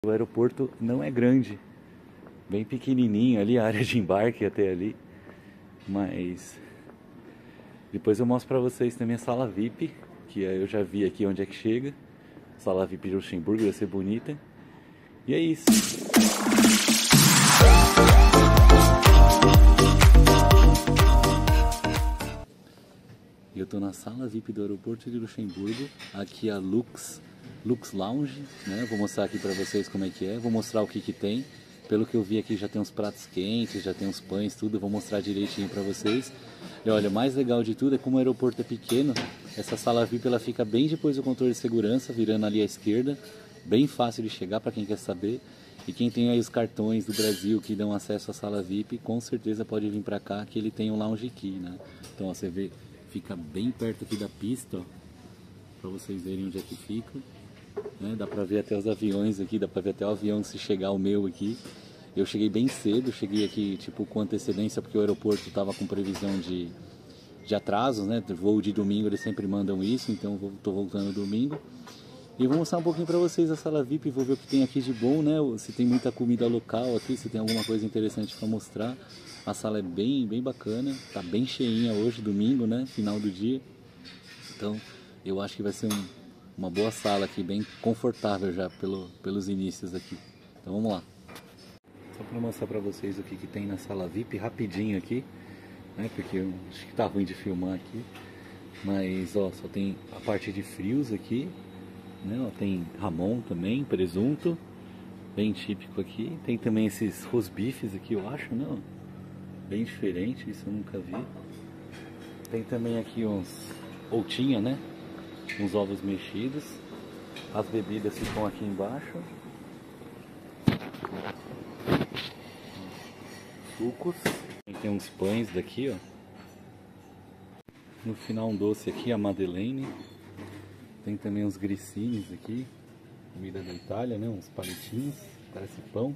O aeroporto não é grande, bem pequenininho ali, a área de embarque até ali, mas depois eu mostro pra vocês também a sala VIP, que eu já vi aqui onde é que chega. Sala VIP de Luxemburgo, vai ser bonita. E é isso. Eu tô na sala VIP do aeroporto de Luxemburgo, aqui a Lux Lounge, né? Vou mostrar aqui pra vocês como é que é, vou mostrar o que tem. Pelo que eu vi aqui já tem uns pratos quentes, já tem uns pães, tudo, vou mostrar direitinho pra vocês. E olha, o mais legal de tudo é como o aeroporto é pequeno, essa sala VIP ela fica bem depois do controle de segurança, virando ali à esquerda, bem fácil de chegar para quem quer saber. E quem tem aí os cartões do Brasil que dão acesso à sala VIP, com certeza pode vir pra cá que ele tem um lounge key, né? Então ó, você vê, fica bem perto aqui da pista, ó, pra vocês verem onde é que fica. Né? Dá pra ver até os aviões aqui, dá pra ver até o avião se chegar o meu aqui. Eu cheguei bem cedo, cheguei aqui tipo com antecedência porque o aeroporto estava com previsão de atrasos, né? Voo de domingo eles sempre mandam isso, então eu tô voltando domingo. E vou mostrar um pouquinho pra vocês a sala VIP, vou ver o que tem aqui de bom, né? Se tem muita comida local aqui, se tem alguma coisa interessante pra mostrar. A sala é bem bacana, tá bem cheinha hoje, domingo, né? Final do dia. Então eu acho que vai ser uma boa sala aqui, bem confortável já pelos inícios aqui. Então vamos lá. Só para mostrar para vocês o que tem na sala VIP rapidinho aqui, né? Porque eu acho que tá ruim de filmar aqui. Mas ó, só tem a parte de frios aqui, né? Ó, tem Ramon também, presunto, bem típico aqui. Tem também esses rosbifes aqui, eu acho, né? Bem diferente, isso eu nunca vi. Tem também aqui uns outinha, né? Uns ovos mexidos. As bebidas ficam aqui embaixo. Sucos. Tem uns pães daqui, ó. No final um doce aqui, a Madeleine. Tem também uns grissines aqui. Comida da Itália, né? Uns palitinhos. Parece pão.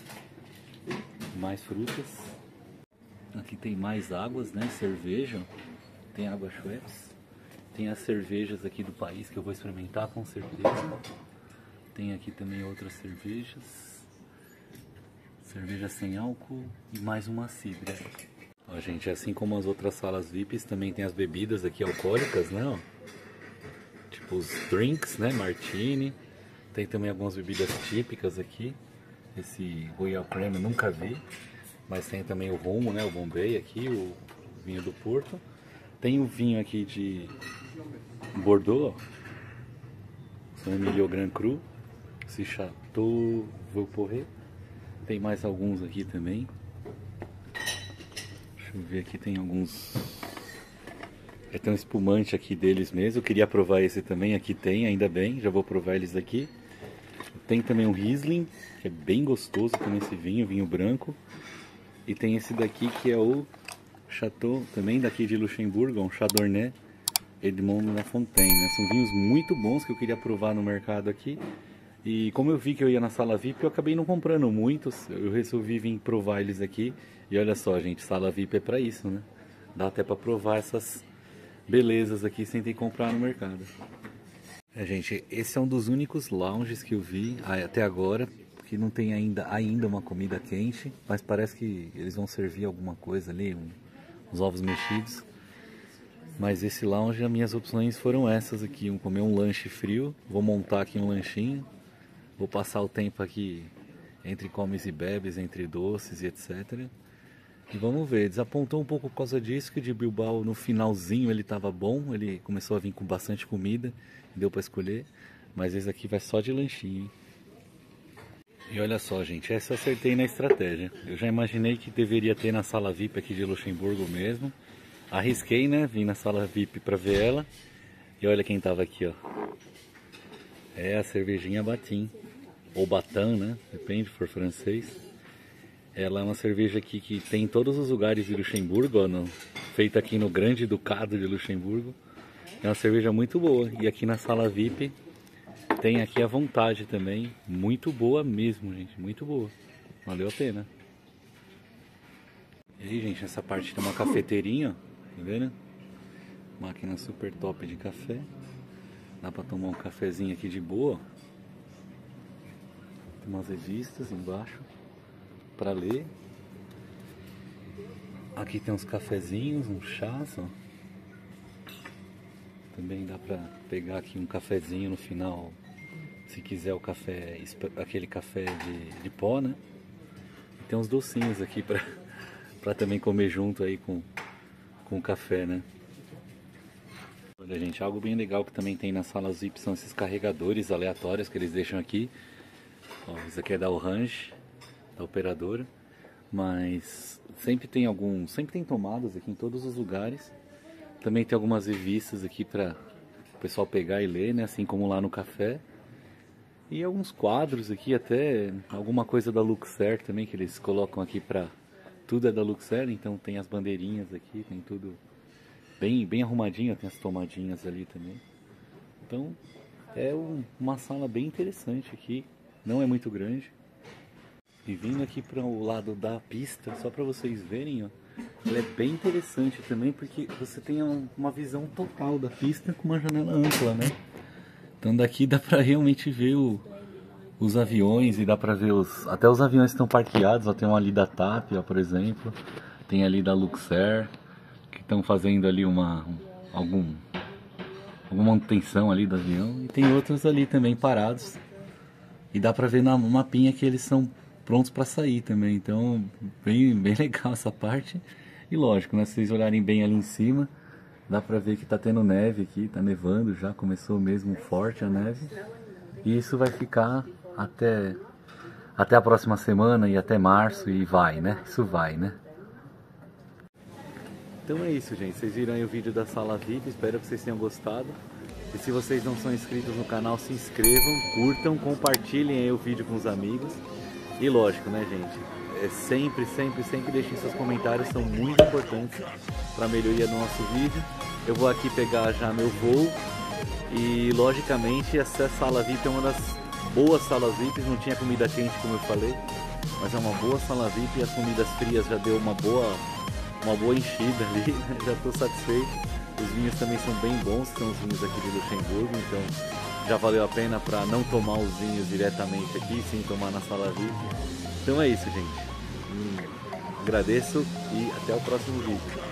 Mais frutas. Aqui tem mais águas, né? Cerveja. Tem água Schweppes. Tem as cervejas aqui do país que eu vou experimentar com certeza. Tem aqui também outras cervejas. Cerveja sem álcool e mais uma cidra. Ó, gente, assim como as outras salas VIPs, também tem as bebidas aqui alcoólicas, né? Ó. Tipo os drinks, né? Martini. Tem também algumas bebidas típicas aqui. Esse Royal Cream eu nunca vi. Mas tem também o Rumo, né? O Bombay aqui, o vinho do Porto. Tem o vinho aqui de Bordeaux, São Emilio Grand Cru, esse Chateau Vauporé. Tem mais alguns aqui também. Deixa eu ver aqui, tem alguns. Tem um espumante aqui deles mesmo. Eu queria provar esse também, aqui tem, ainda bem, já vou provar eles aqui. Tem também um Riesling, que é bem gostoso também esse vinho, vinho branco. E tem esse daqui que é o Chateau, também daqui de Luxemburgo, um Chardonnay Edmond Lafontaine, né? São vinhos muito bons que eu queria provar no mercado aqui. E como eu vi que eu ia na sala VIP, eu acabei não comprando muitos. Eu resolvi vir provar eles aqui. E olha só, gente, sala VIP é pra isso, né? Dá até pra provar essas belezas aqui sem ter que comprar no mercado. Gente, esse é um dos únicos lounges que eu vi até agora que não tem ainda uma comida quente, mas parece que eles vão servir alguma coisa ali, uns ovos mexidos. Mas esse lounge, as minhas opções foram essas aqui. Vou comer um lanche frio, vou montar aqui um lanchinho, vou passar o tempo aqui entre comes e bebes, entre doces e etc. E vamos ver, desapontou um pouco por causa disso, que de Bilbao no finalzinho ele estava bom, ele começou a vir com bastante comida, deu para escolher, mas esse aqui vai só de lanchinho, hein? E olha só, gente, essa eu acertei na estratégia. Eu já imaginei que deveria ter na sala VIP aqui de Luxemburgo mesmo. Arrisquei, né? Vim na sala VIP pra ver ela. E olha quem tava aqui, ó. É a cervejinha Batin. Ou Batin, né? Depende, se for francês. Ela é uma cerveja aqui que tem em todos os lugares de Luxemburgo, ó, feita aqui no Grande Ducado de Luxemburgo. É uma cerveja muito boa. E aqui na sala VIP tem aqui à vontade também. Muito boa mesmo, gente. Muito boa. Valeu a pena. E aí, gente, nessa parte tem uma cafeteirinha, ó. Tá vendo? Máquina super top de café. Dá pra tomar um cafezinho aqui de boa. Tem umas revistas embaixo para ler. Aqui tem uns cafezinhos, uns chás, ó. Também dá para pegar aqui um cafezinho no final, se quiser o café, aquele café de pó, né? E tem uns docinhos aqui para também comer junto aí com o café, né? Olha, gente, algo bem legal que também tem nas salas VIP são esses carregadores aleatórios que eles deixam aqui. Ó, isso aqui é da Orange, da operadora, mas sempre tem tomadas aqui em todos os lugares. Também tem algumas revistas aqui para o pessoal pegar e ler, né? Assim como lá no café. E alguns quadros aqui, até alguma coisa da Luxer também que eles colocam aqui para... Tudo é da Luxer, então tem as bandeirinhas aqui, tem tudo bem arrumadinho, tem as tomadinhas ali também. Então é uma sala bem interessante aqui, não é muito grande. E vindo aqui para o lado da pista, só para vocês verem, ó, ela é bem interessante também porque você tem uma visão total da pista com uma janela ampla, né? Então daqui dá para realmente ver os aviões e dá para ver até os aviões que estão parqueados. Ó, tem um ali da TAP, ó, por exemplo, tem ali da Luxer, que estão fazendo ali alguma manutenção ali do avião, e tem outros ali também parados. E dá para ver no mapinha que eles são prontos para sair também, então bem legal essa parte. E lógico, né, se vocês olharem bem ali em cima, dá para ver que tá tendo neve aqui, tá nevando já, começou mesmo forte a neve. E isso vai ficar até a próxima semana e até março e vai, né? Isso vai, né? Então é isso, gente. Vocês viram aí o vídeo da sala VIP, espero que vocês tenham gostado. E se vocês não são inscritos no canal, se inscrevam, curtam, compartilhem aí o vídeo com os amigos. E lógico, né, gente? Sempre deixem seus comentários, são muito importantes para a melhoria do nosso vídeo. Eu vou aqui pegar já meu voo e, logicamente, essa sala VIP é uma das boas salas VIP. Não tinha comida quente, como eu falei, mas é uma boa sala VIP e as comidas frias já deu uma boa enchida ali, né? Já estou satisfeito. Os vinhos também são bem bons, são os vinhos aqui de Luxemburgo, então já valeu a pena para não tomar os vinhos diretamente aqui, sim tomar na sala VIP. Então é isso, gente. Agradeço e até o próximo vídeo.